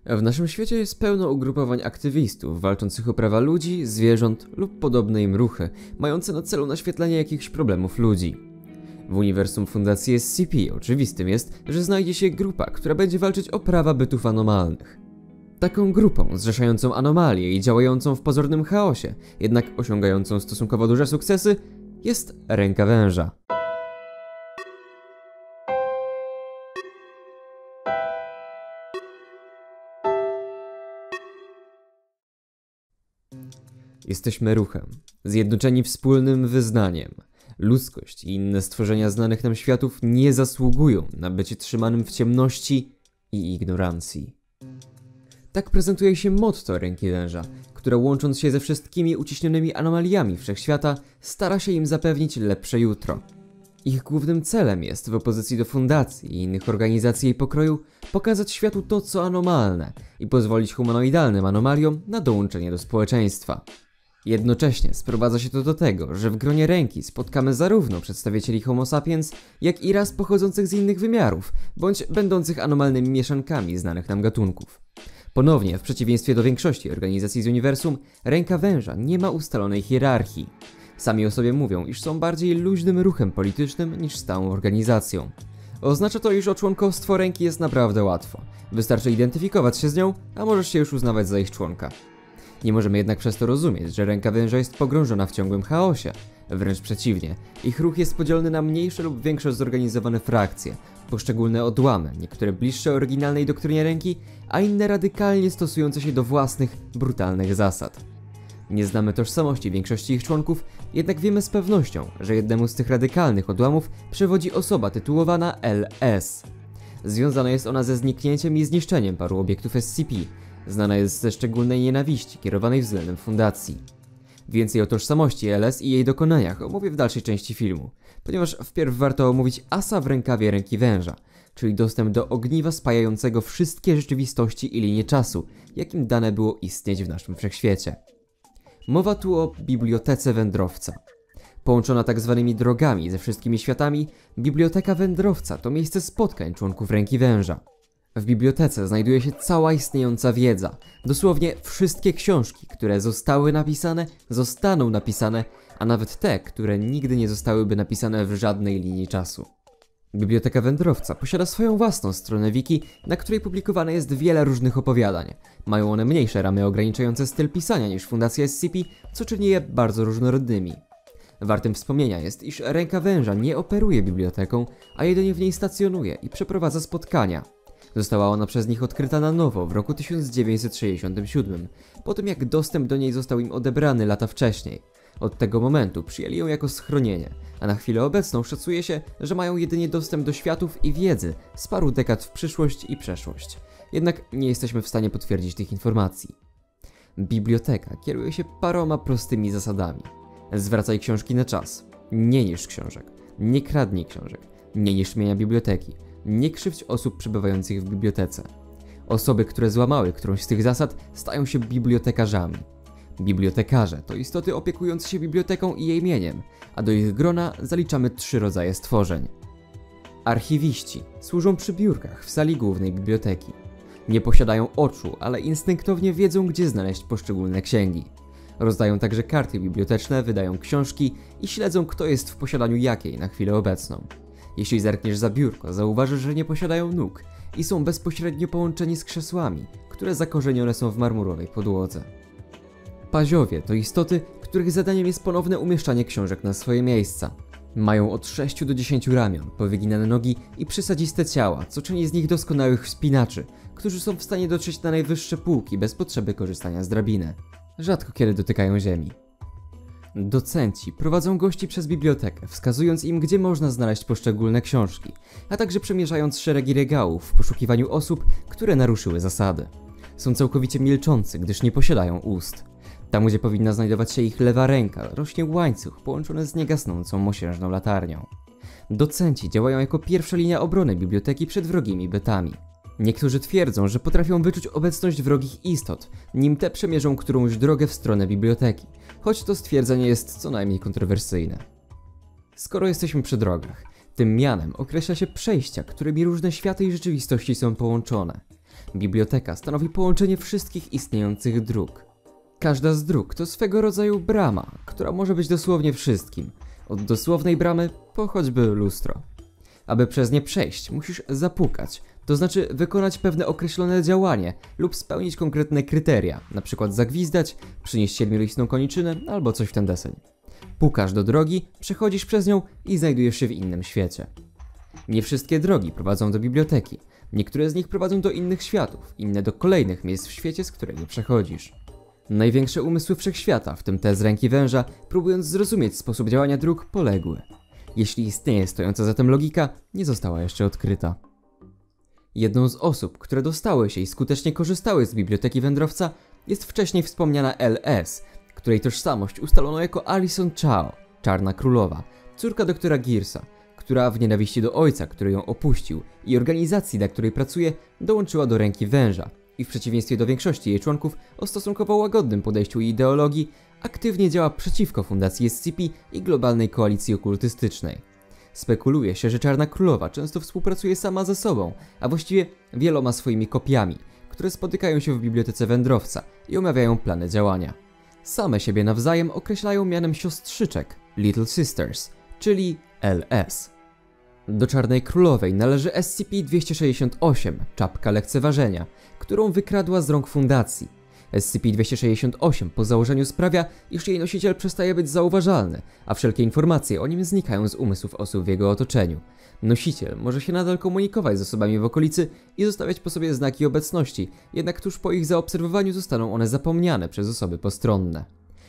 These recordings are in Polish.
W naszym świecie jest pełno ugrupowań aktywistów walczących o prawa ludzi, zwierząt lub podobne im ruchy, mające na celu naświetlenie jakichś problemów ludzi. W uniwersum Fundacji SCP oczywistym jest, że znajdzie się grupa, która będzie walczyć o prawa bytów anomalnych. Taką grupą zrzeszającą anomalie i działającą w pozornym chaosie, jednak osiągającą stosunkowo duże sukcesy, jest Ręka Węża. Jesteśmy ruchem, zjednoczeni wspólnym wyznaniem. Ludzkość i inne stworzenia znanych nam światów nie zasługują na bycie trzymanym w ciemności i ignorancji. Tak prezentuje się motto Ręki Węża, która łącząc się ze wszystkimi uciśnionymi anomaliami wszechświata, stara się im zapewnić lepsze jutro. Ich głównym celem jest, w opozycji do fundacji i innych organizacji jej pokroju, pokazać światu to, co anomalne i pozwolić humanoidalnym anomaliom na dołączenie do społeczeństwa. Jednocześnie sprowadza się to do tego, że w gronie Ręki spotkamy zarówno przedstawicieli Homo sapiens, jak i ras pochodzących z innych wymiarów, bądź będących anomalnymi mieszankami znanych nam gatunków. Ponownie, w przeciwieństwie do większości organizacji z uniwersum, Ręka Węża nie ma ustalonej hierarchii. Sami o sobie mówią, iż są bardziej luźnym ruchem politycznym niż stałą organizacją. Oznacza to, iż o członkostwo Ręki jest naprawdę łatwo. Wystarczy identyfikować się z nią, a możesz się już uznawać za ich członka. Nie możemy jednak przez to rozumieć, że Ręka Węża jest pogrążona w ciągłym chaosie. Wręcz przeciwnie, ich ruch jest podzielony na mniejsze lub większe zorganizowane frakcje, poszczególne odłamy, niektóre bliższe oryginalnej doktrynie Ręki, a inne radykalnie stosujące się do własnych, brutalnych zasad. Nie znamy tożsamości większości ich członków, jednak wiemy z pewnością, że jednemu z tych radykalnych odłamów przewodzi osoba tytułowana LS. Związana jest ona ze zniknięciem i zniszczeniem paru obiektów SCP. Znana jest ze szczególnej nienawiści kierowanej względem fundacji. Więcej o tożsamości LS i jej dokonaniach omówię w dalszej części filmu, ponieważ wpierw warto omówić asa w rękawie Ręki Węża, czyli dostęp do ogniwa spajającego wszystkie rzeczywistości i linie czasu, jakim dane było istnieć w naszym wszechświecie. Mowa tu o Bibliotece Wędrowca. Połączona tak zwanymi drogami ze wszystkimi światami, Biblioteka Wędrowca to miejsce spotkań członków Ręki Węża. W bibliotece znajduje się cała istniejąca wiedza, dosłownie wszystkie książki, które zostały napisane, zostaną napisane, a nawet te, które nigdy nie zostałyby napisane w żadnej linii czasu. Biblioteka Wędrowca posiada swoją własną stronę wiki, na której publikowane jest wiele różnych opowiadań. Mają one mniejsze ramy ograniczające styl pisania niż Fundacja SCP, co czyni je bardzo różnorodnymi. Wartym wspomnienia jest, iż Ręka Węża nie operuje biblioteką, a jedynie w niej stacjonuje i przeprowadza spotkania. Została ona przez nich odkryta na nowo w roku 1967, po tym jak dostęp do niej został im odebrany lata wcześniej. Od tego momentu przyjęli ją jako schronienie, a na chwilę obecną szacuje się, że mają jedynie dostęp do światów i wiedzy z paru dekad w przyszłość i przeszłość. Jednak nie jesteśmy w stanie potwierdzić tych informacji. Biblioteka kieruje się paroma prostymi zasadami. Zwracaj książki na czas. Nie niszcz książek. Nie kradnij książek. Nie niszcz mienia biblioteki. Nie krzywdź osób przebywających w bibliotece. Osoby, które złamały którąś z tych zasad, stają się bibliotekarzami. Bibliotekarze to istoty opiekujące się biblioteką i jej mieniem, a do ich grona zaliczamy 3 rodzaje stworzeń. Archiwiści służą przy biurkach w sali głównej biblioteki. Nie posiadają oczu, ale instynktownie wiedzą, gdzie znaleźć poszczególne księgi. Rozdają także karty biblioteczne, wydają książki i śledzą, kto jest w posiadaniu jakiej na chwilę obecną. Jeśli zerkniesz za biurko, zauważysz, że nie posiadają nóg i są bezpośrednio połączeni z krzesłami, które zakorzenione są w marmurowej podłodze. Paziowie to istoty, których zadaniem jest ponowne umieszczanie książek na swoje miejsca. Mają od 6 do 10 ramion, powyginane nogi i przysadziste ciała, co czyni z nich doskonałych wspinaczy, którzy są w stanie dotrzeć na najwyższe półki bez potrzeby korzystania z drabiny. Rzadko kiedy dotykają ziemi. Docenci prowadzą gości przez bibliotekę, wskazując im, gdzie można znaleźć poszczególne książki, a także przemierzając szeregi regałów w poszukiwaniu osób, które naruszyły zasady. Są całkowicie milczący, gdyż nie posiadają ust. Tam, gdzie powinna znajdować się ich lewa ręka, rośnie łańcuch połączony z niegasnącą mosiężną latarnią. Docenci działają jako pierwsza linia obrony biblioteki przed wrogimi betami. Niektórzy twierdzą, że potrafią wyczuć obecność wrogich istot, nim te przemierzą którąś drogę w stronę biblioteki, choć to stwierdzenie jest co najmniej kontrowersyjne. Skoro jesteśmy przy drogach, tym mianem określa się przejścia, którymi różne światy i rzeczywistości są połączone. Biblioteka stanowi połączenie wszystkich istniejących dróg. Każda z dróg to swego rodzaju brama, która może być dosłownie wszystkim, od dosłownej bramy po choćby lustro. Aby przez nie przejść, musisz zapukać, to znaczy wykonać pewne określone działanie lub spełnić konkretne kryteria, np. zagwizdać, przynieść 7-listną koniczynę albo coś w ten deseń. Pukasz do drogi, przechodzisz przez nią i znajdujesz się w innym świecie. Nie wszystkie drogi prowadzą do biblioteki, niektóre z nich prowadzą do innych światów, inne do kolejnych miejsc w świecie, z którego przechodzisz. Największe umysły wszechświata, w tym te z ręki węża, próbując zrozumieć sposób działania dróg, poległy. Jeśli istnieje stojąca za tym logika, nie została jeszcze odkryta. Jedną z osób, które dostały się i skutecznie korzystały z biblioteki wędrowca, jest wcześniej wspomniana LS, której tożsamość ustalono jako Alyson Chao, Czarna Królowa, córka doktora Gearsa, która w nienawiści do ojca, który ją opuścił, i organizacji, dla której pracuje, dołączyła do ręki węża i w przeciwieństwie do większości jej członków o stosunkowo łagodnym podejściu i ideologii, aktywnie działa przeciwko Fundacji SCP i globalnej koalicji okultystycznej. Spekuluje się, że Czarna Królowa często współpracuje sama ze sobą, a właściwie wieloma swoimi kopiami, które spotykają się w bibliotece wędrowca i omawiają plany działania. Same siebie nawzajem określają mianem siostrzyczek, Little Sisters, czyli LS. Do Czarnej Królowej należy SCP-268, czapka lekceważenia, którą wykradła z rąk Fundacji. SCP-268 po założeniu sprawia, iż jej nosiciel przestaje być zauważalny, a wszelkie informacje o nim znikają z umysłów osób w jego otoczeniu. Nosiciel może się nadal komunikować z osobami w okolicy i zostawiać po sobie znaki obecności, jednak tuż po ich zaobserwowaniu zostaną one zapomniane przez osoby postronne.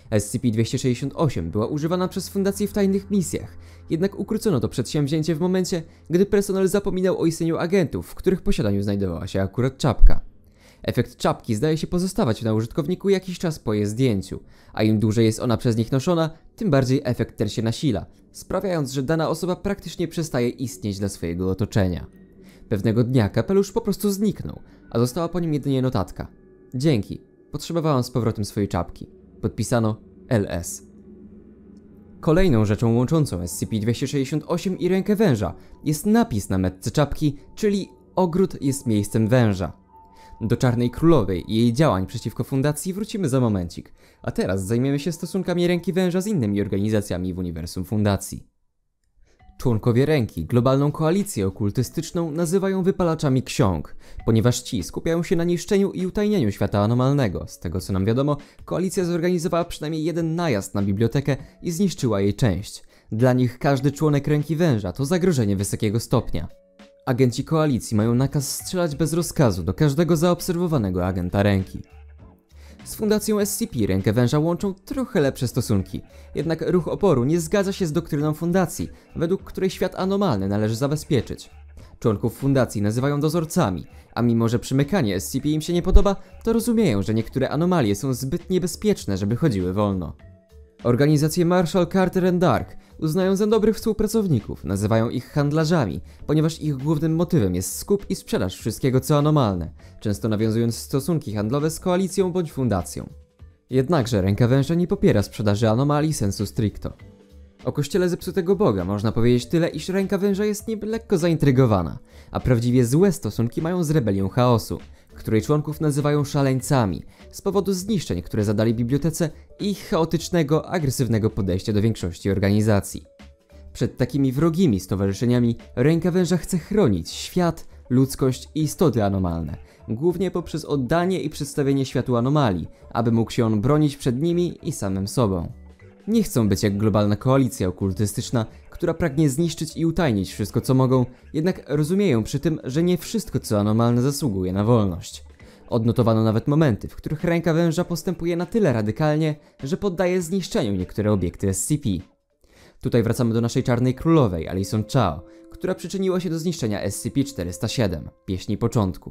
SCP-268 była używana przez Fundację w tajnych misjach, jednak ukrócono to przedsięwzięcie w momencie, gdy personel zapominał o istnieniu agentów, w których posiadaniu znajdowała się akurat czapka. Efekt czapki zdaje się pozostawać na użytkowniku jakiś czas po jej zdjęciu, a im dłużej jest ona przez nich noszona, tym bardziej efekt ten się nasila, sprawiając, że dana osoba praktycznie przestaje istnieć dla swojego otoczenia. Pewnego dnia kapelusz po prostu zniknął, a została po nim jedynie notatka. Dzięki, potrzebowałam z powrotem swojej czapki. Podpisano LS. Kolejną rzeczą łączącą SCP-268 i rękę węża jest napis na metce czapki, czyli ogród jest miejscem węża. Do Czarnej Królowej i jej działań przeciwko Fundacji wrócimy za momencik, a teraz zajmiemy się stosunkami ręki węża z innymi organizacjami w uniwersum Fundacji. Członkowie ręki globalną koalicję okultystyczną nazywają wypalaczami ksiąg, ponieważ ci skupiają się na niszczeniu i utajnieniu świata anomalnego. Z tego co nam wiadomo, koalicja zorganizowała przynajmniej jeden najazd na bibliotekę i zniszczyła jej część. Dla nich każdy członek ręki węża to zagrożenie wysokiego stopnia. Agenci koalicji mają nakaz strzelać bez rozkazu do każdego zaobserwowanego agenta ręki. Z Fundacją SCP rękę węża łączą trochę lepsze stosunki, jednak ruch oporu nie zgadza się z doktryną Fundacji, według której świat anomalny należy zabezpieczyć. Członków Fundacji nazywają dozorcami, a mimo że przymykanie SCP im się nie podoba, to rozumieją, że niektóre anomalie są zbyt niebezpieczne, żeby chodziły wolno. Organizacje Marshall, Carter & Dark uznają za dobrych współpracowników, nazywają ich handlarzami, ponieważ ich głównym motywem jest skup i sprzedaż wszystkiego co anomalne, często nawiązując stosunki handlowe z koalicją bądź fundacją. Jednakże ręka węża nie popiera sprzedaży anomalii sensu stricto. O kościele zepsutego Boga można powiedzieć tyle, iż ręka węża jest niby lekko zaintrygowana, a prawdziwie złe stosunki mają z rebelią chaosu, której członków nazywają szaleńcami z powodu zniszczeń, które zadali bibliotece i ich chaotycznego, agresywnego podejścia do większości organizacji. Przed takimi wrogimi stowarzyszeniami ręka węża chce chronić świat, ludzkość i istoty anomalne, głównie poprzez oddanie i przedstawienie światu anomalii, aby mógł się on bronić przed nimi i samym sobą. Nie chcą być jak globalna koalicja okultystyczna, która pragnie zniszczyć i utajnić wszystko co mogą, jednak rozumieją przy tym, że nie wszystko co anomalne zasługuje na wolność. Odnotowano nawet momenty, w których ręka węża postępuje na tyle radykalnie, że poddaje zniszczeniu niektóre obiekty SCP. Tutaj wracamy do naszej Czarnej Królowej, Alyson Chao, która przyczyniła się do zniszczenia SCP-407, pieśni początku.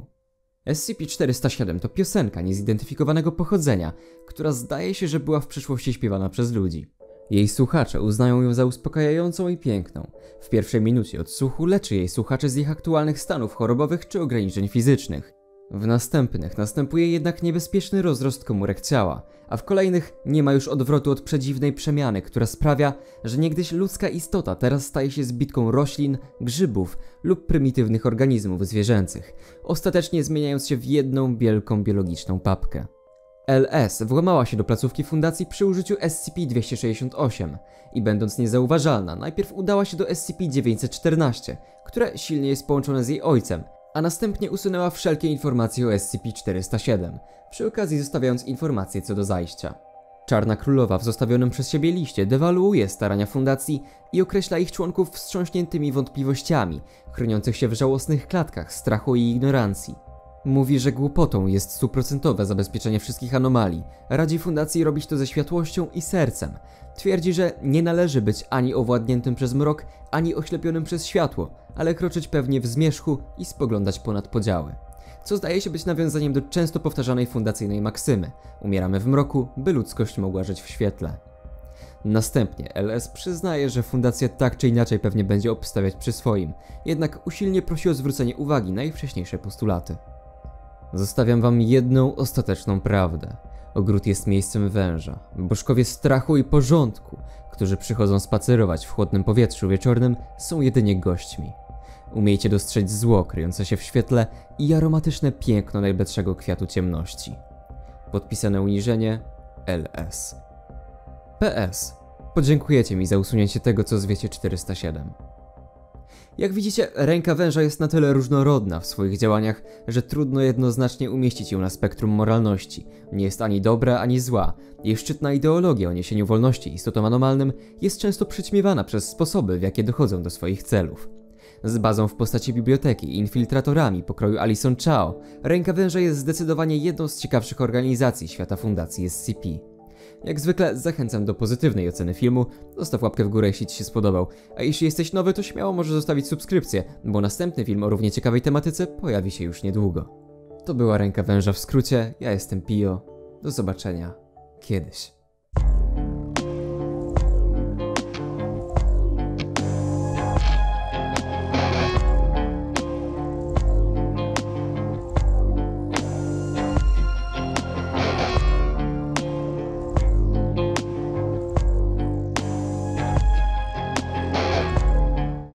SCP-407 to piosenka niezidentyfikowanego pochodzenia, która zdaje się, że była w przyszłości śpiewana przez ludzi. Jej słuchacze uznają ją za uspokajającą i piękną. W pierwszej minucie odsłuchu leczy jej słuchaczy z ich aktualnych stanów chorobowych czy ograniczeń fizycznych. W następnych następuje jednak niebezpieczny rozrost komórek ciała, a w kolejnych nie ma już odwrotu od przedziwnej przemiany, która sprawia, że niegdyś ludzka istota teraz staje się zbitką roślin, grzybów lub prymitywnych organizmów zwierzęcych, ostatecznie zmieniając się w jedną wielką biologiczną papkę. LS włamała się do placówki fundacji przy użyciu SCP-268 i będąc niezauważalna, najpierw udała się do SCP-914, które silnie jest połączone z jej ojcem, a następnie usunęła wszelkie informacje o SCP-407, przy okazji zostawiając informacje co do zajścia. Czarna Królowa w zostawionym przez siebie liście dewaluuje starania fundacji i określa ich członków wstrząśniętymi wątpliwościami, chroniących się w żałosnych klatkach strachu i ignorancji. Mówi, że głupotą jest 100% zabezpieczenie wszystkich anomalii, radzi fundacji robić to ze światłością i sercem. Twierdzi, że nie należy być ani owładniętym przez mrok, ani oślepionym przez światło, ale kroczyć pewnie w zmierzchu i spoglądać ponad podziały. Co zdaje się być nawiązaniem do często powtarzanej fundacyjnej maksymy: umieramy w mroku, by ludzkość mogła żyć w świetle. Następnie LS przyznaje, że fundacja tak czy inaczej pewnie będzie obstawiać przy swoim, jednak usilnie prosi o zwrócenie uwagi na jej wcześniejsze postulaty. Zostawiam wam jedną ostateczną prawdę. Ogród jest miejscem węża, bożkowie strachu i porządku, którzy przychodzą spacerować w chłodnym powietrzu wieczornym, są jedynie gośćmi. Umiejcie dostrzec zło kryjące się w świetle i aromatyczne piękno najbledszego kwiatu ciemności. Podpisane uniżenie LS. PS. Podziękujecie mi za usunięcie tego, co zwiecie 407. Jak widzicie, ręka węża jest na tyle różnorodna w swoich działaniach, że trudno jednoznacznie umieścić ją na spektrum moralności. Nie jest ani dobra, ani zła. Jej szczytna ideologia o niesieniu wolności istotom anomalnym jest często przyćmiewana przez sposoby, w jakie dochodzą do swoich celów. Z bazą w postaci biblioteki i infiltratorami pokroju Alison Chao, ręka węża jest zdecydowanie jedną z ciekawszych organizacji świata fundacji SCP. Jak zwykle zachęcam do pozytywnej oceny filmu, zostaw łapkę w górę, jeśli ci się spodobał, a jeśli jesteś nowy, to śmiało możesz zostawić subskrypcję, bo następny film o równie ciekawej tematyce pojawi się już niedługo. To była Ręka Węża w skrócie, ja jestem Pio, do zobaczenia kiedyś.